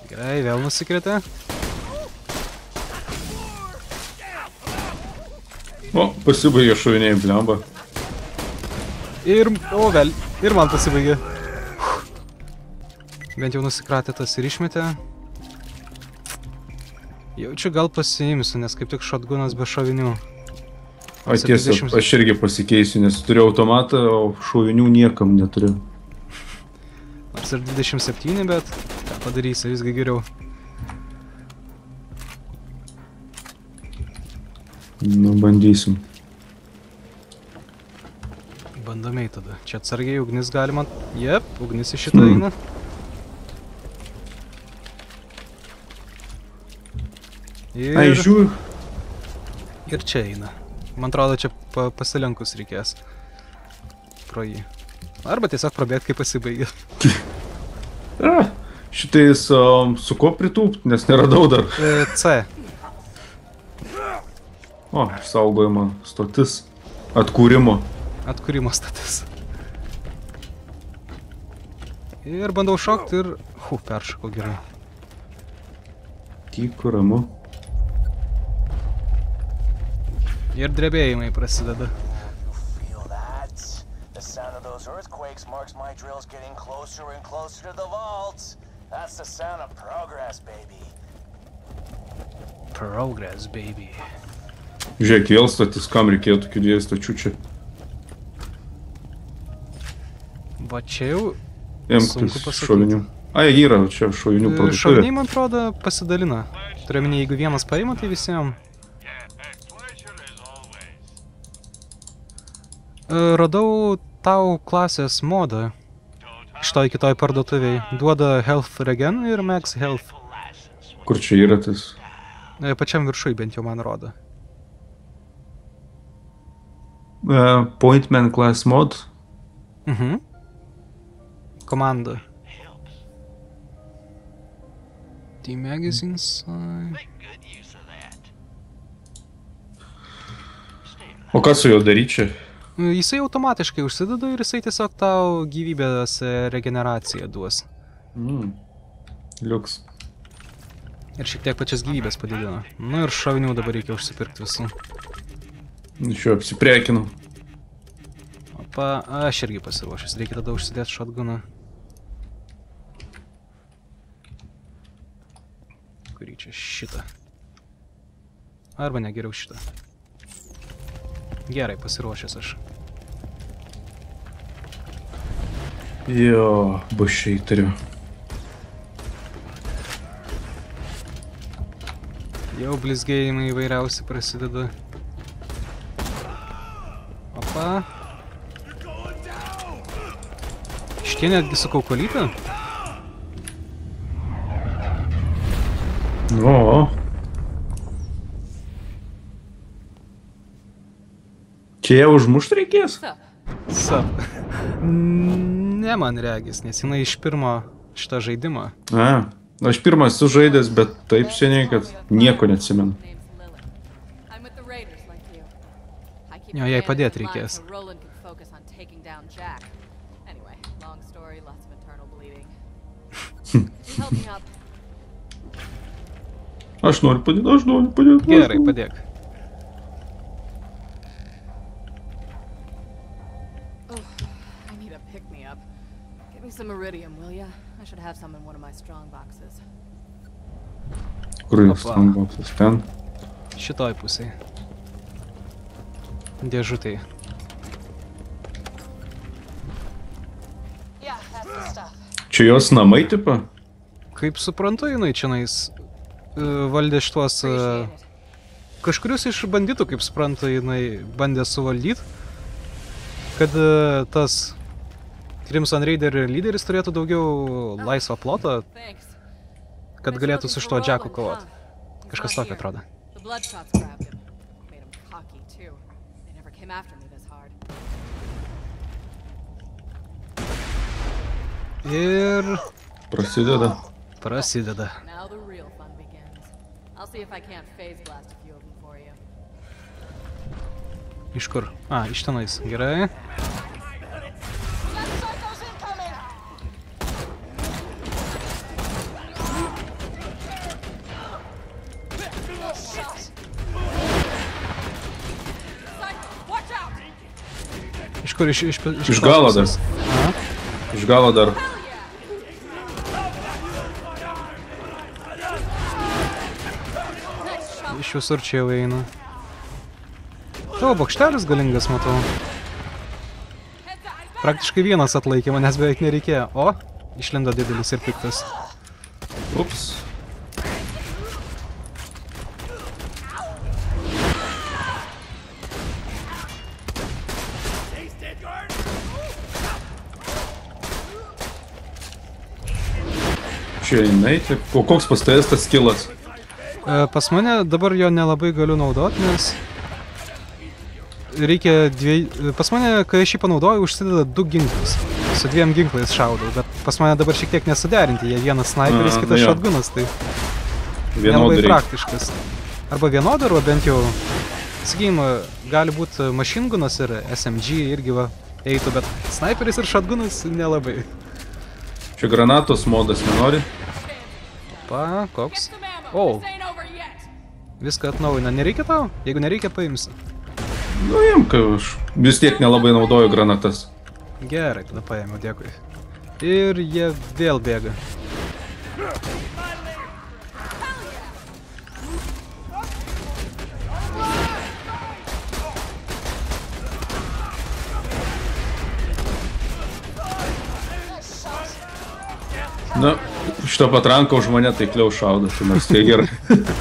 Gerai, vėl nusikrėtė. O, pasibaigė šoviniai blemba. Ir, o vėl, ir man pasibaigė. Bent jau nusikratė tas ir išmetė. Jaučiu, gal pasiimsiu, nes kaip tik šotgunas be šovinių. A, tiesa, aš irgi pasikeisiu, nes turiu automatą, o šovinių niekam neturiu. Nors ir 27, bet ką padarysi, visgi geriau. Nu, bandysim. Bandome tada. Čia atsargiai ugnis galima... Jep, ugnis į šitą eina. Ai, žiūr. Ir čia eina. Man atrodo, čia pasilenkus reikės. Pro jį. Arba tiesiog prabėgt, kai pasibaigė. Šitais su ko pritūpt, nes neradau dar. C. O, saugojimo stotis. Atkūrimo. Atkūrimo stotis. Ir bandau šokti ir... peršokau gerai. Tyku ramu. Ir drebėjimai prasideda. Progress, baby. Žiūrėk, vėl stotis, kam reikėjo tokių dviejų stočių čia. Va čia jau sunku pasakyti. Šovinių. Ai, yra čia šovinių produktuvė. Šoviniai, man atrodo, pasidalina. Turiuomenį, jeigu vienas paima, tai visiems. Radau tau klasės modą. Šitoj kitoj parduotuviai. Duoda Health Regen ir Max Health. Kur čia yra tas? Pačiam viršui bent jau man rodo. Pointman Class Mod. Komanda. The magazines. O ką su juo daryti čia? Jisai automatiškai užsideda ir jisai tiesiog tau gyvybės regeneraciją duos. Liuks. Ir šiek tiek pačias gyvybės padidina. Nu ir šovinių dabar reikia užsipirkti visų. Šiuo apsiprekinau. Opa, aš irgi pasiruošęs. Reikia tada užsidėti šotguną. Kurį čia šitą. Arba ne, geriau šitą. Gerai, pasiruošęs aš. Jo, bušiai turiu. Jau blizgėjimai įvairiausi prasideda. Opa. Šitie netgi su kaukolyte? O. Čia ją užmušt reikės? Sap. Ne man regis, nes jinai iš pirmo šitą žaidimą. Aš pirmas esu žaidęs, bet taip seniai, kad nieko neatsimenu. Jo, jai padėti reikės. Aš noriu padėti, Gerai, padėk. Kur yra strongboxas? Ten? Šitoj pusėje. Dėžutėj. Čia jos namai, tipo? Kaip suprantu, jinai čianais valdė šituos... Kažkurius iš banditų, kaip suprantu, jinai bandė suvaldyti, kad tas Crimson Raider lyderis turėtų daugiau laisvą plotą, kad galėtų su šituo Jacku kovot. Kažkas tokio atrodo. Ir... Prasideda. Prasideda. Iš kur? Iš tenais. Gerai. kur? Iš galo dar. Aha. Iš galo dar. Iš visur čia jau eina. Tavo bokštelis galingas, matau. Praktiškai vienas atlaikė, manęs beveik nereikėjo. O, išlindo didelis ir piktas. Ups. Čia jinai, taip. O koks pas tavęs tas skillas? Pas mane dabar jo nelabai galiu naudot, nes reikia pas mane, kai aš jį panaudoju, užsideda 2 ginklus. Su 2 ginklais šaudau, bet pas mane dabar šiek tiek nesuderinti. Jie vienas sniperis, kitas shotgunas, tai nelabai praktiškas. Arba vienodai, arba bent jau, sakykim, gali būti mašingunas ir SMG irgi va eitų, bet sniperis ir shotgunas nelabai. Čia granatos modas nenori? Pa, koks? O, viską atnaujina. Nereikia tau? Jeigu nereikia, paimsi. Nu, imk, aš vis tiek nelabai naudoju granatas. Gerai, tada paėmiau, dėkui. Ir jie vėl bėga. Na, šitą patranką už mane taikliau šaudo, tai nors tai gerai.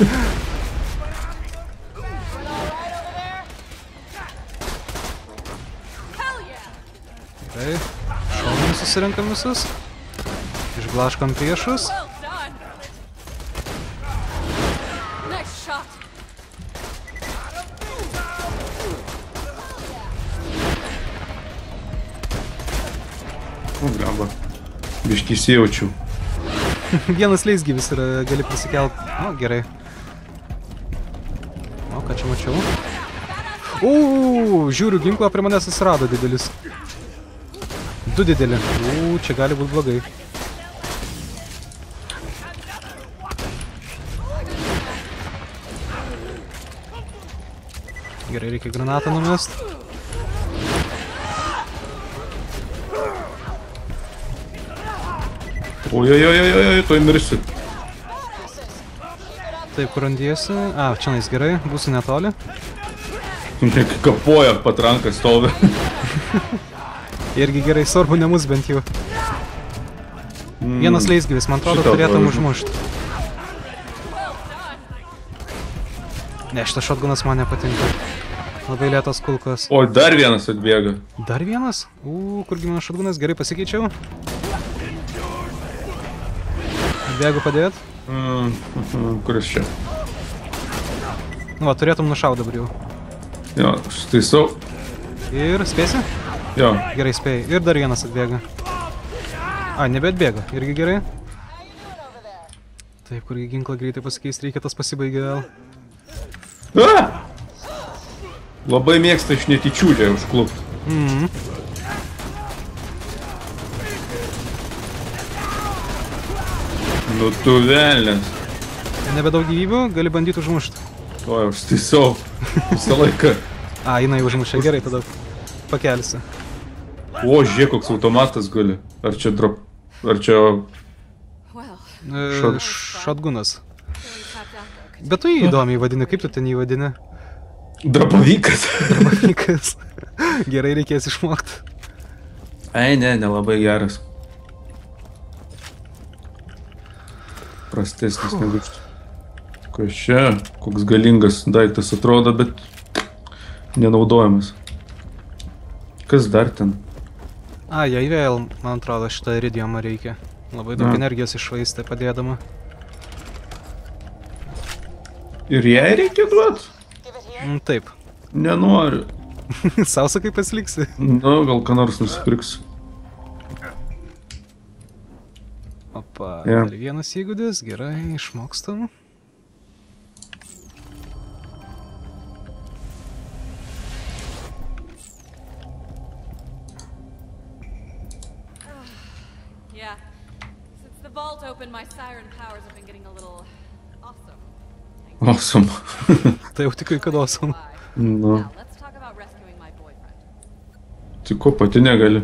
Gerai, šaunam susirinkam visus. Išblaškam priešus. O, gamba. Biškį įsijaučiau. Vienas leisgyvis yra, gali prisikelt. O, gerai. O, ką čia mačiau? Žiūriu, ginklą prie manęs atsirado didelis. 2 dideli. Čia gali būti blogai. Gerai, reikia granatą numest. Ojojojojoj, tuoj mirsiu. Taip, kur randiesi? A, čia nais gerai, būsiu netoli. Kapoja patranką stovi. Irgi gerai, svarbu ne mus bent jau. Vienas leisgyvis, man atrodo, turėtum užmušti. Ne, šitas shotgunas man nepatinka. Labai lėtas kulkos. O, dar vienas atbėga. Dar vienas? Kurgi mano shotgunas, gerai pasikeičiau. Bėgu padėt. Kuris čia? Nu va, turėtum nušaut dabar jau. Jo, aš taisau. Ir spėsi? Jo. Gerai spėjai. Ir dar vienas atbėga. A, nebeatbėga. Irgi gerai. Taip, kurgi ginklą greitai pasikeisti reikia, tas pasibaigė vėl. Labai mėgsta iš netyčiūlė užklupti. Nu tu velnės. Nebedaug gyvybių, gali bandyti užmušti. O, aš taisau. Visą laiką. A, jinai užmušė. Gerai, tada pakelsi. O, žiūrėk, koks automatas gali. Ar čia drop... Ar čia... Shotgunas. Bet tu jį įdomiai vadini. Kaip tu ten jį vadini? Drapavykas. Drapavykas. Gerai, reikės išmokti. Ai, ne, nelabai geras. Prastesnis negu šitą. Kas čia? Koks galingas daiktas atrodo, bet nenaudojamas. Kas dar ten? A, jai vėl, man atrodo, šitą iridiumą reikia. Labai daug energijos iššvaistė padėdama. Ir jai reikia duot? Taip. Nenoriu. Sau sakai pasiliksi? Nu, gal ką nors nusipirksiu. Opa, dar vienas įgūdis, gerai, išmokstam. Awesome. Tai jau tikrai kad awesome. Nu. Tik ko pati negali.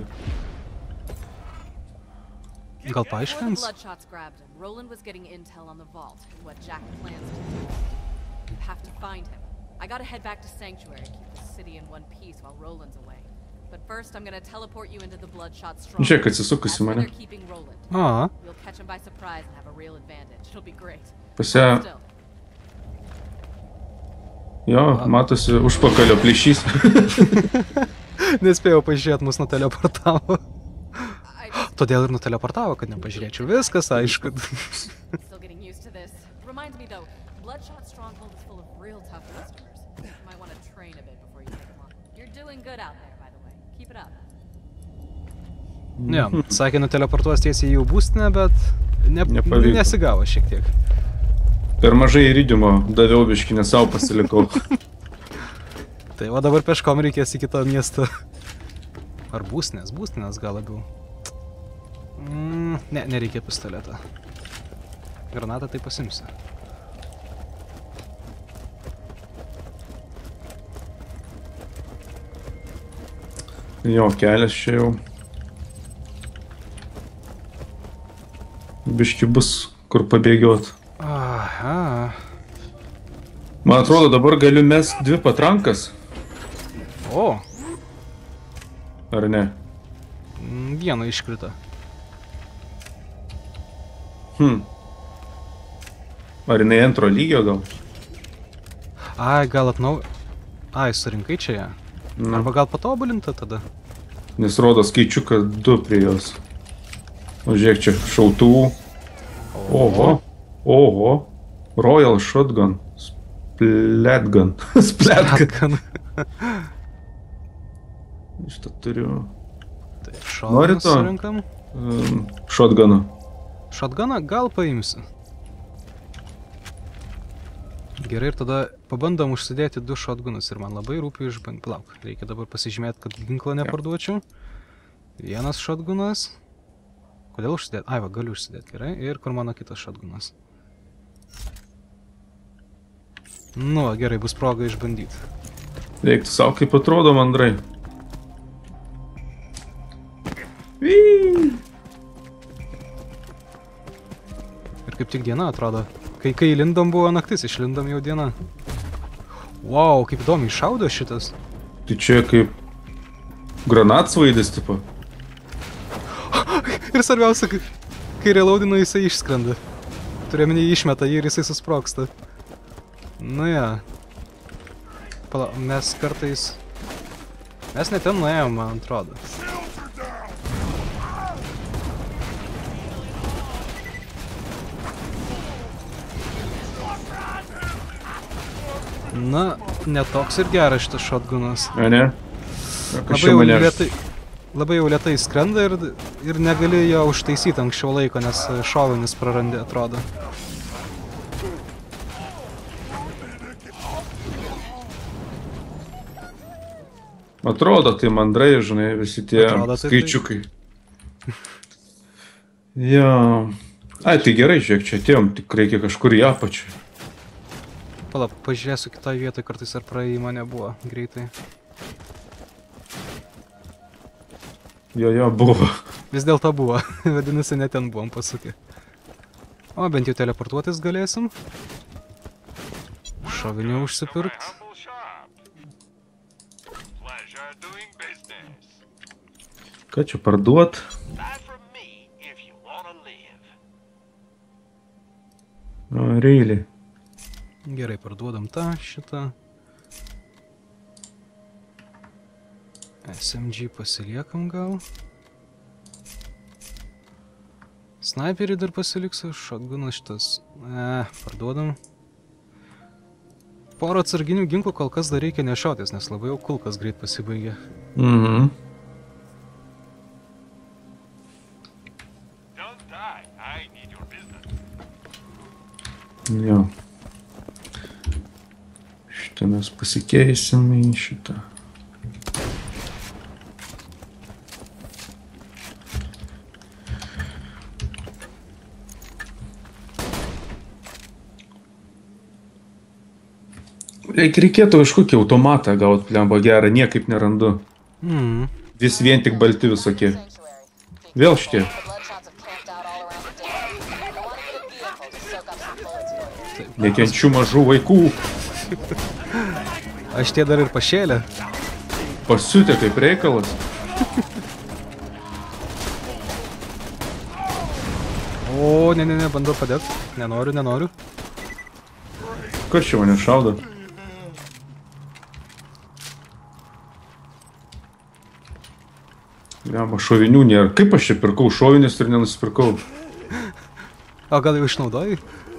Gal Before the paaiškins? Bloodshots grabbed him, Roland was getting intel on the vault and what Jack plans to do. You have to find him. I gotta head back to Sanctuary, keep the city in one piece while Roland's away. But first, I'm gonna teleport you into the Bloodshot stronghold. Žiūrėk, atsisukus That's į where mane. they're keeping Roland. A, We'll catch him by surprise and have a real advantage. It'll be great. Pas ją, Still, jo, matosi užpakalio plyšys. nespėjau pažiūrėti, mus nuteleportavo. I just Todėl ir nuteleportavo, kad nepažiūrėčiau. Viskas aišku. still getting used to this. Reminds me though, Bloodshot stronghold is full of real tough customers. You might want to train a bit before you take them on. You're doing good out there, by the way. Keep it up. Ne, sakė, nuteleportuos tiesiai į jų būstinę, bet Nepavyko. nesigavo šiek tiek. Per mažai iridiumo daviau biškį, nes savo pasilikau. Tai va dabar peškom reikės į kitą miestą. Ar būstinės? Būstinės gal labiau. Ne, nereikia pistoletą. Granatą tai pasimsiu. Jo, kelias čia jau. Biški bus kur pabėgiot. Aha. Man atrodo, dabar galiu mest 2 patrankas, O, ar ne? vieną iškrito. Ar jinai antro lygio gal? Ai, gal Ai, surinkai čia ją. Na, Arba gal patobulinta tada. nes rodo skaičiuką 2 prie jos. O žiūrėk čia, šautuvų. Oho, oho. Royal Shotgun. Splatgun. Splatgun. Atkan. Šitą turiu. Tai Nori šotganą to? surinkam. Shotguną. Šotganą gal paimsiu. Gerai, ir tada pabandom užsidėti 2 šotgunus ir man labai rūpi išbandyti. Palauk, reikia dabar pasižymėti, kad ginklą neparduočiau. Vienas šotgunas. Kodėl užsidėti? Ai, va, galiu užsidėti, gerai. Ir kur mano kitas šotgunas? Nu, va, gerai, bus proga išbandyti. Reiktų savo, kaip atrodo, mandrai. Vyy. Ir kaip tik diena atrodo. Kai lindom buvo naktis, išlindom jau diena. Wow, kaip įdomiai šaudo šitas. Tai čia kaip granatsvaidis, tipo. Ir svarbiausia, kai reloadinu jisai išskrenda. Turiuomenį išmeta jį ir jisai susprogsta. Nu ja. Pala, mes kartais... Mes ne ten nuėjom, man atrodo. Na, netoks ir geras šitas šotgunas. A ne? Labai jau lietai skrenda ir negali jo užtaisyti anksčiau laiko, nes šovinis prarandi, atrodo. Atrodo, tai mandrai, žinai, visi tie Atrodo, tai skaičiukai. Jo. Ai, tai gerai, žiūrėk, čia atėjom, tik reikia kažkur į apačią. Pala, pažiūrėsiu kitoj vietoj, kartais ar praėjimo nebuvo greitai. Jo, buvo. Vis dėlto buvo, vadinasi, ne ten buvom pasukę. O, bent jau teleportuotis galėsim. Šovinių užsipirkt. Ką čia parduot? O, reiliai. Gerai, parduodam tą, šitą. SMG pasiliekam gal. Sniperį dar pasiliksiu, šotgunas šitas. Parduodam. Porą atsarginių ginklų kol kas dar reikia nešiotis, nes labai jau kulkas greit pasibaigė. Mhm. Jo. Šitą mes pasikeisim į šitą. Reikėtų kažkokį automatą gauti, plemba gerą, niekaip nerandu. vis vien tik balti visokie. Vėl šitie. Nekenčiu mažų vaikų. Aš tie dar ir pašėlė. Pasiutė kaip reikalas. O, ne, bandau padėt. Nenoriu. Kas čia mane šaudo? Jama, šovinių nėra. Kaip aš čia pirkau šovinius ir nenusipirkau? O gal jau išnaudojai?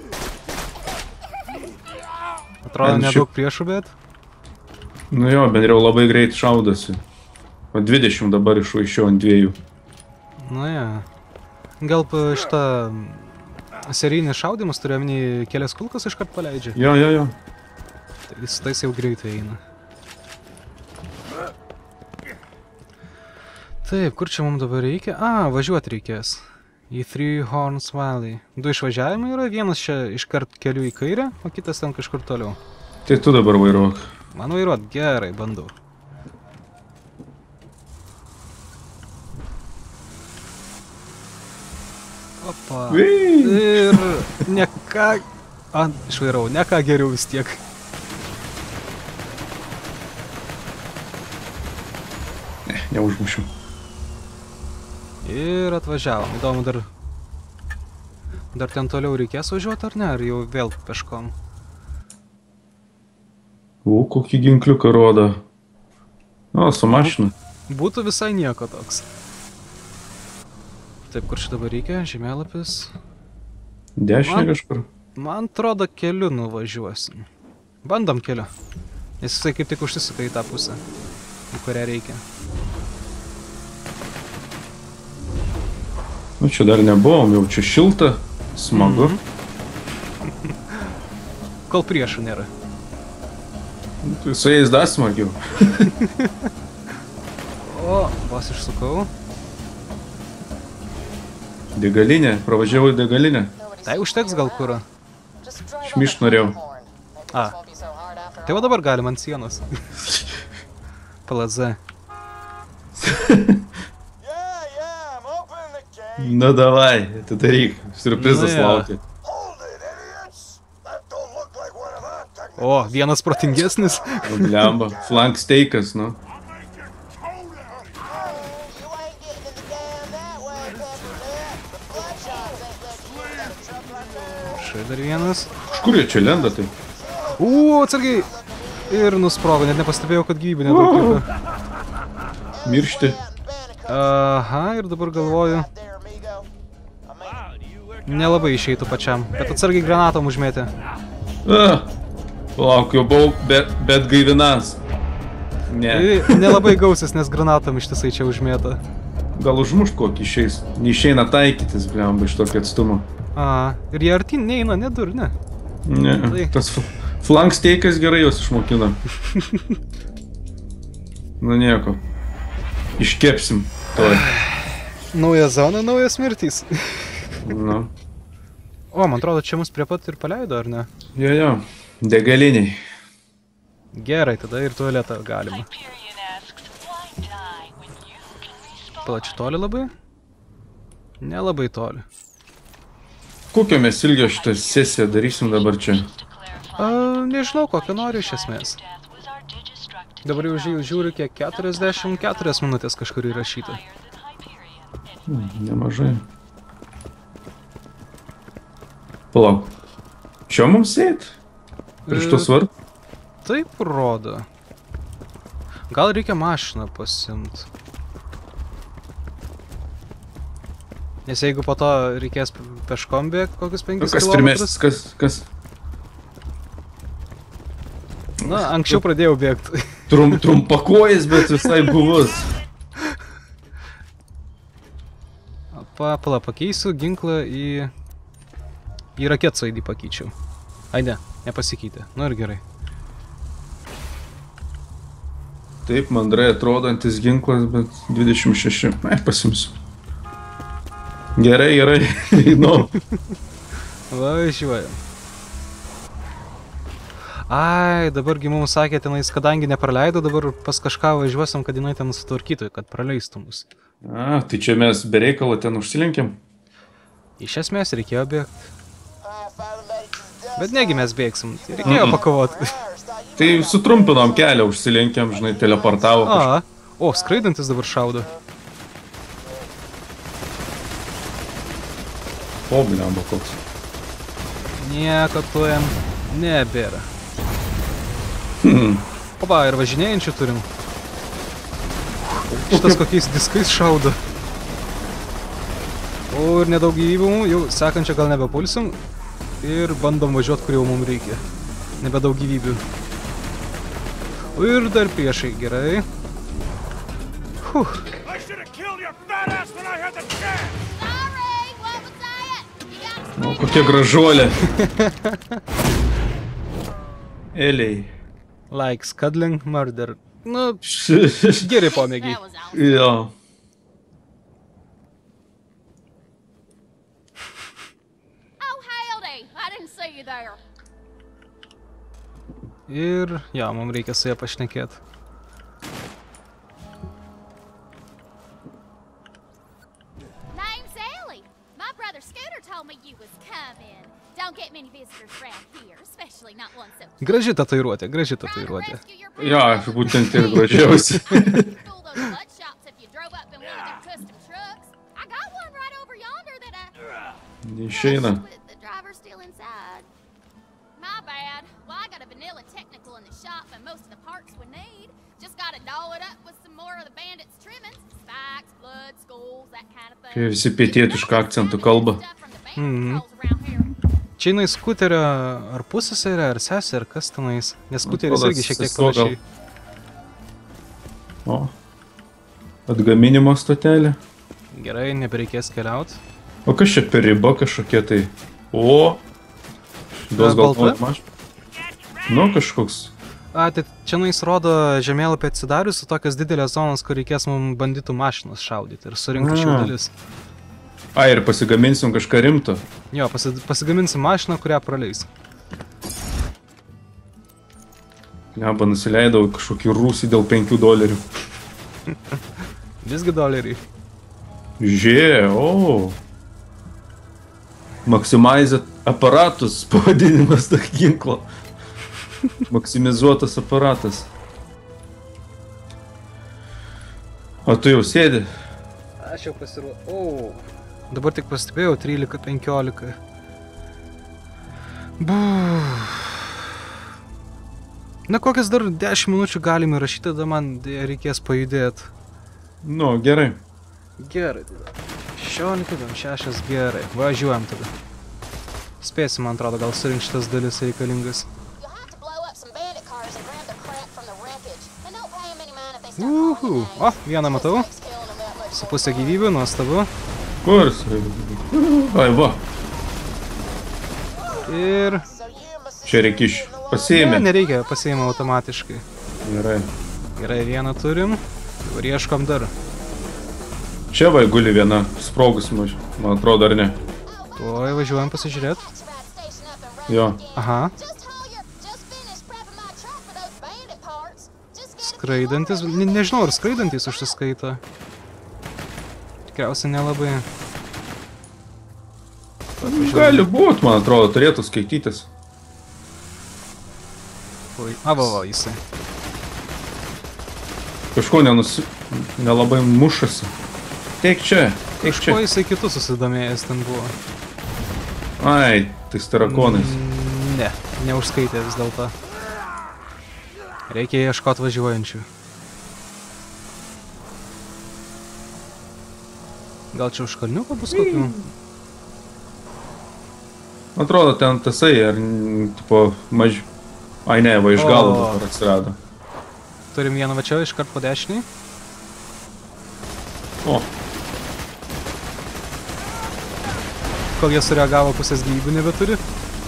Atrodo, nedaug priešų, bet... Nu jo, bendriau labai greit šaudosi. O 20 dabar išvaišiau ant 2. Nu ja. Gal šitą serijinis šaudimas turiu omeny kelias kulkas iškart paleidžia? Jo. Tai jis tais jau greitai eina. Taip, kur čia mums dabar reikia? Važiuoti reikės. Į Three Horns Valley. 2 išvažiavimai yra, vienas čia iškart keliu į kairę, o kitas ten kažkur toliau. Tai tu dabar vairuok. Man vairuot, gerai, bandau. Opa. Ir ne ką... Išvairau, ne ką geriau vis tiek. Neužmušiu. Ir atvažiavom. Įdomu, dar ten toliau reikės važiuoti ar ne? Ar jau vėl peškom? Kokį ginkliuką rodo. Su mašina. Būtų visai nieko toks. Taip, kur čia dabar reikia? Žemėlapis. Dešinė kažkur. Man atrodo, keliu nuvažiuosim. Bandom keliu. Nes jisai kaip tik užsisuka į tą pusę, į kurią reikia. Nu, čia dar nebuvom, jau čia šilta, smagu. Kol priešų nėra. Tai su jais dar smagiau. O, vos išsukau. Degalinė, pravažiavau į degalinę. Tai užteks gal kurą. Šmišt norėjau. Tai va dabar galim ant sienos. Palaze. Na davai, atidaryk, surprizas laukia. O, vienas protingesnis. Blemba, flank steikas, nu. Šai dar vienas. Kur jie čia lenda tai? Atsargiai. Ir nusprogo, net nepastebėjau, kad gyvybė nedaug liko. Miršti. Aha, ir dabar galvoju. Nelabai išeitų pačiam, bet atsargiai granatom užmėtė. Lauk, jau buvau bet gaivinas. Ne. Nelabai gausis, nes granatom ištisai čia užmėta. Gal užmušt kokį išeis. Neišeina taikytis, blemba, iš tokio atstumo. Ir jie artin neina, nedur, ne? Ne, tas flank steikas gerai jos išmokina. Nu nieko. Iškepsim. Nauja zona, naujas mirtys. Nu. O, man atrodo, čia mus prie pat ir paleido, ar ne? Jo, degaliniai. Gerai, tada ir tualetą galima. Plačiu toli labai? Nelabai toli. Kokio mes ilgio šitą sesiją darysim dabar čia? Nežinau, kokią noriu iš esmės. Dabar jau žiūriu, kiek 44 minutės kažkur įrašyta. Nemažai. Palauk. Čia mums eit? Prieš tos vartų? Taip rodo. Gal reikia mašiną pasimt. Nes jeigu po to reikės peškom bėgti kokius 5 Kas kilometrus... pirmesnis? Kas? Na, anksčiau pradėjau bėgti. Trumpakojas, bet visai buvus. Pala, pakeisiu ginklą į raketsaidį pakeičiau. Ai ne, nepasikeitė. Nu ir gerai. Taip, mandrai atrodantis ginklas, bet 26. Pasimsiu. Gerai, einu. Važiuojam. Ai, dabargi mums sakė, tenais, kadangi nepraleido, dabar pas kažką važiuosim, kad jinai ten sutvarkytų, kad praleistų mus. A, tai čia mes be reikalo ten užsilenkėm. Iš esmės reikėjo bėgti. Bet negi mes bėgsim, tai reikėjo pakovoti. Tai sutrumpinom kelią, užsilenkėm, žinai, teleportavo. A, o, skraidantis dabar šaudo. O, blemba koks. Nieko tu jam nebėra. Opa, ir važinėjančių turim. Šitas kokiais diskais šaudo. O, ir nedaug gyvybių, jau sekančią gal nebepulsim. Ir bandom važiuoti, kur jau mums reikia. Nebedaug gyvybių. Ir dar priešai, gerai. O, kokia gražuolė. Eliai. Like Scuddling Murder. Nu, geri pomėgiai. Jo. Oh, howdy! I didn't see you there. Ir, jo, mums reikia su ją pašnekėti. Name's Ellie. My brother Scooter told me you was coming. Don't get many visitors around here, especially not one so Graži tatuiruotė, graži trying to tatuiruotė. rescue your Jo, aš būtent ir gražiausi. fool those blood shops if you drove up in one of their custom trucks. I got one right over yonder that Neišeina. with the driver still inside. My bad. Well, I got a vanilla technical in the shop and most of the parts we need. Just gotta doll it up with some more of the bandits' trimmings. Spikes, blood, skulls, that kind of thing. Kai visi pietietišką akcentų kalba. Čia jinai skuterio ar pusseserė, ar sesė, ar kas tenais. Nes skuteris Atrodo, irgi šiek tiek sesuo gal. panašiai. O. Atgaminimo stotelė. Gerai, nebereikės keliauti. O kas čia per riba kažkokie tai? O. Dos gal Balta? maž. Nu, kažkoks. A, tai čia nais rodo žemėlapį atsidarius su tokios didelės zonos, kur reikės mums banditų mašinas šaudyti ir surinkti šių dalis. Ai, ir pasigaminsim kažką rimto. Jo, pasigaminsim mašiną, kurią praleis. Lemba nusileidau kažkokį rūsį dėl $5. Visgi doleriai. Žė, o. Maximized aparatus, pavadinimas to ginklo. Maksimizuotas aparatas. O tu jau sėdi? Aš jau pasiruošiu. O. Dabar tik pastebėjau 13-15. Na, kokias dar 10 minučių galime rašyti, tada man reikės pajudėti. Nu, gerai. Gerai, tada. 16-6, gerai. Važiuojam tada. Spėsim, man atrodo, gal surinkti šitas dalis reikalingas. O, vieną matau. Su pusė gyvybių, nuostabu. Kur? Ai, va. Ir... Čia reikia iš... Pasiėmė. Ne, nereikia, pasiėmė automatiškai. Gerai. Gerai, vieną turim. Ir ieškom dar. Čia va guli viena sprogus, man atrodo, ar ne? Tuoj važiuojam pasižiūrėti. Jo. Aha. Skraidantis, nežinau, ar skraidantis užsiskaito. Tikriausiai nelabai. Gali būt, man atrodo, turėtų skaitytis. Va, jisai. Kažko nelabai mušasi. Teik čia, teik Kažko čia. jisai kitus susidomėjęs ten buvo. Ai, tai starakonais. Ne, neužskaitė vis dėlto. Reikia ieškoti važiuojančių. Gal čia už kalniuko bus kokių? Atrodo, ten tasai, ar, tipo, maž... Ai, ne, va iš galo O. dabar atsirado. Turim vieną va čia, iškart po dešiniai. O, Kol jie sureagavo, pusės gyvybių nebeturi.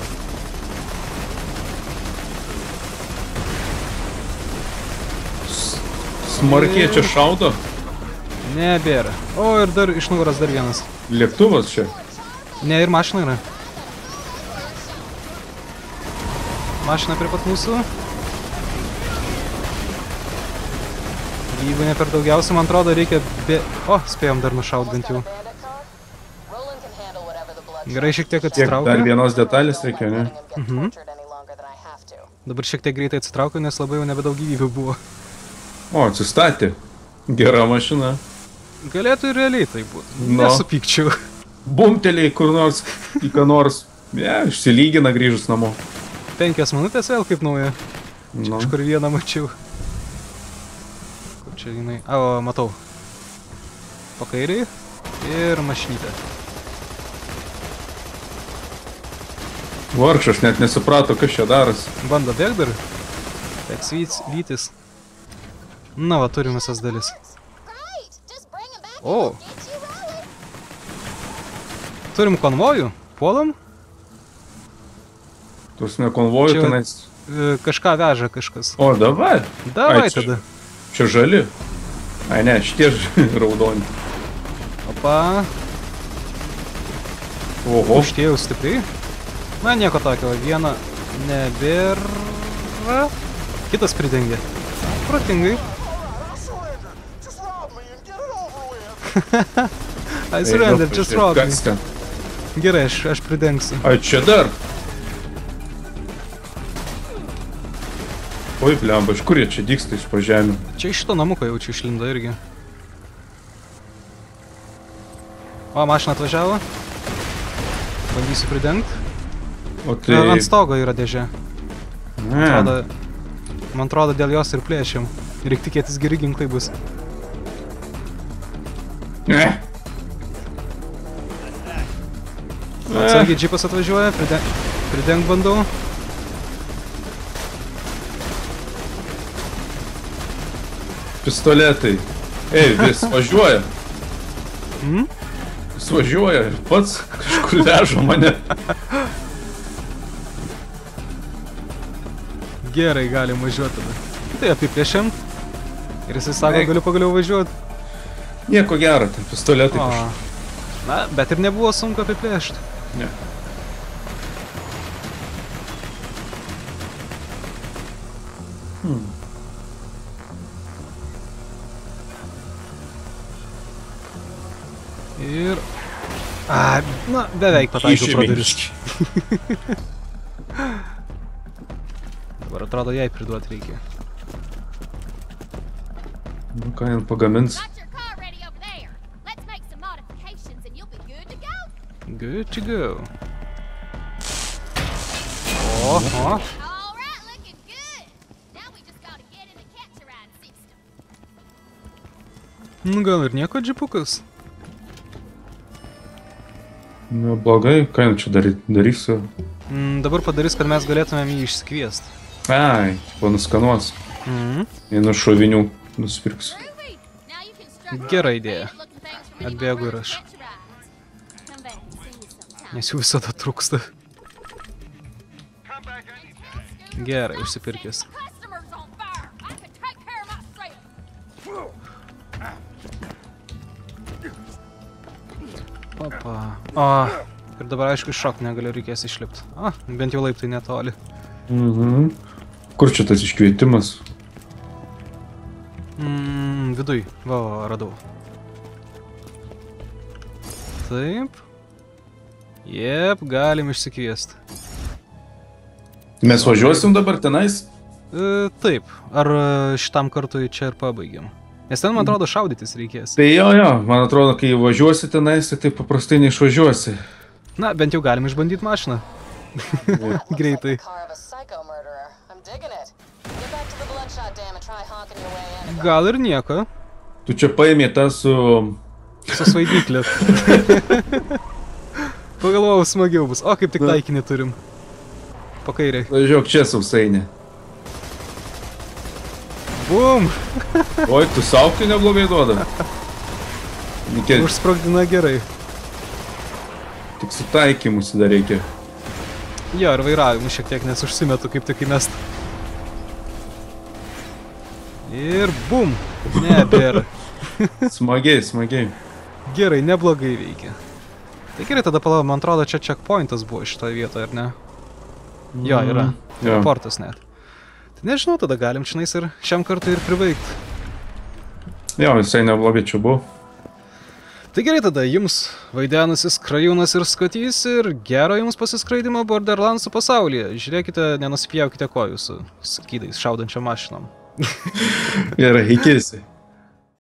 smarkiai čia šaudo. Nebėra. O, ir dar iš nugaros dar vienas. Lėktuvas čia. Ne, ir mašina yra. Mašina prie pat mūsų. Jeigu ne per daugiausia, man atrodo, reikia O, spėjom dar nušaut bent jau. Gerai, šiek tiek Tiek, dar atsitraukiu. vienos detalės reikia, ne? Dabar šiek tiek greitai atsitraukiu, nes labai jau nebedaug gyvybių buvo. O, atsistatė. Gera mašina. Galėtų ir realiai tai būtų. No. Nesupykčiau. Bumteliai kur nors, į ką nors. Išsilygina grįžus namo. 5 minutės vėl kaip nauja. Nu. Kažkur vieną mačiau. Kur čia jinai? O, matau. Po kairiai. Ir mašinytė. Vargšas net nesuprato, kas čia darosi. Bando bėgt dar. Teks vytis. Na va, turim visas dalis. Great! Just bring him back Oh. and we'll get you rolling. Turim konvojų. Puolam. Tuos nekonvojų Čia- tenais. Kažką veža kažkas. O, davai. Davai Ai, čia- tada. Čia žali. Ai ne, šitie raudoni. Opa. Oho. Užtėjau stipriai. Na, nieko tokio. Vieną nebėra. Kitas pridengė. Protingai. I surrender, just rob me. Kas ten? Gerai, aš pridengsiu. Ai, čia dar. Oi, blemba, iš kur jie čia dyksta iš po žemių? Čia iš šito namuko jaučiu išlindo irgi. O, mašina atvažiavo. Bandysiu pridengti. O tai... Ant stogo yra dėžė. Ne. Man atrodo, dėl jos ir plėšiam. Reikia tikėtis, geri ginklai bus. Ne. Atsargiai džipas atvažiuoja, pridengt bandau. Pistoletai. Ei, vis važiuoja. Hmm? Jis važiuoja ir pats kažkur veža mane. Gerai, galim važiuoti tada. Tai apiplėšiam. Ir jisai sako, galiu pagaliau važiuoti. Nieko gero, ten pistoletai O. kažkur. Na, bet ir nebuvo sunku apiplėšti. Ne. Ir... A, na, beveik pataikiau pro duris. Dabar atrodo, jai priduoti reikia. Nu ką jam pagamins? Got your car ready over there. Let's make some modifications and you'll be good to go. Good to go. O. All right, looking good. Now we just gotta get in the catch-a-ride system. Nu, gal ir nieko džipukas. Nu, blogai, ką jam čia darysiu? Dabar padarys, kad mes galėtumėm jį išsikviest. Ai, tipo nuskanuos. Vienu šovinių nusipirksiu. Groovy. Now you can strut Gera around idėja. fancy-looking things from Atbėgu anywhere ir on aš. catch-a-rides. Come back and see me sometime. Nes jų visada trūksta. Gerai, užsipirkęs. Customers on fire. I can take care of myself. Opa. O. Ir dabar aišku iššok negaliu, reikės išlipti. O, bent jau laiptai netoli. Mhm. Kur čia tas iškvietimas? Viduj. Va, radau. Taip. Jep, galim išsikviesti. Mes važiuosim dabar tenais? Taip. Ar šitam kartui čia ir pabaigiam? Nes ten, man atrodo, šaudytis reikės. Tai jo, man atrodo, kai važiuosi tenais, tai taip paprastai neišvažiuosi. Na, bent jau galim išbandyti mašiną. Greitai. Gal ir nieko. Tu čia paėmė tą su... Su svaidyklė. Pagalvojau, smagiau bus. O, kaip tik taikinį turim. Po kairiai. Važiuok čia sausainė. Bum! Oi, tu saukti neblogai duoda. Nikė, Užsprogdina gerai. tik su taikymusi dar reikia. Jo, ir vairavimu šiek tiek nesužsimetu kaip tik įmest. Ir bum! Nebėra. Smagiai, smagiai. Gerai, neblogai veikia. Tai gerai, tada palauk, man atrodo, čia checkpointas buvo šitoje vietoje, ar ne? Jo, yra. Jo. Portas net. Tai nežinau, tada galim čionais ir šiam kartui ir priveikti. Jo, visai neblogai čia buvo. Tai gerai tada, jums vaidenusis Krajūnas ir Skotys ir gero jums pasiskraidimo Borderlandsų pasaulyje. Žiūrėkite, nenusipjaukite kojų su skydais šaudančiom mašinom. Gerai, iki.